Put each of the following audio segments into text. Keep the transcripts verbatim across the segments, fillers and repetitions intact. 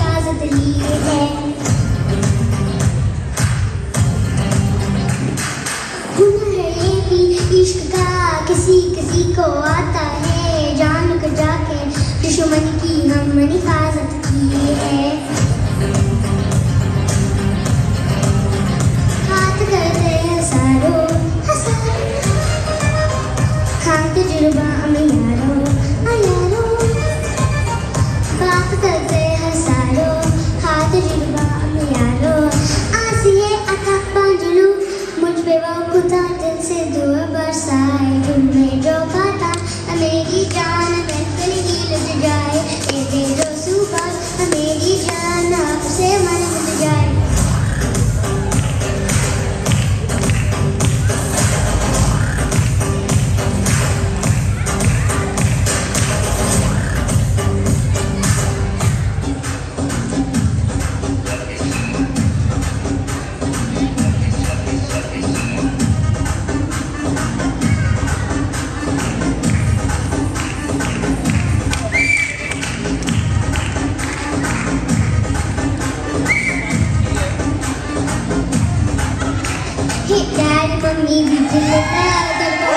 इजाजत ली है। हुनर है ये भी इश्क का, किसी किसी को आता है, जान कर जाके दुश्मन की हमने हिफाजत की है। हाथ करते हजारों हजारों, खाम तजुर्बा में यारो यारो, बात करते हजारों, हाथ तजुर्बा में यारो। आसिए अता बांझलू मुझ पे वो खुदा दिल से दुआ बरसाए, तुम्हें जो खाता मेरी जान महफिल ही लुट जाए, ये दे दो सुबह मेरी जान आपसे मन मिल जाए। Hey Dad, Mummy, we did it now.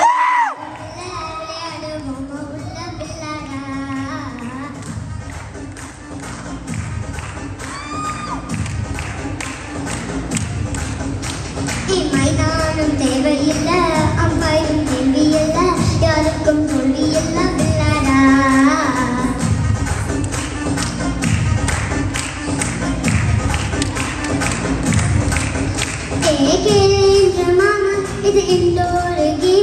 Hey, மைதானம் தேவையில்ல, அம்பாயும் தேவையில்ல, யாருக்கும் தோல்வியில்ல பிள்ளாடா. இது இண்டோர்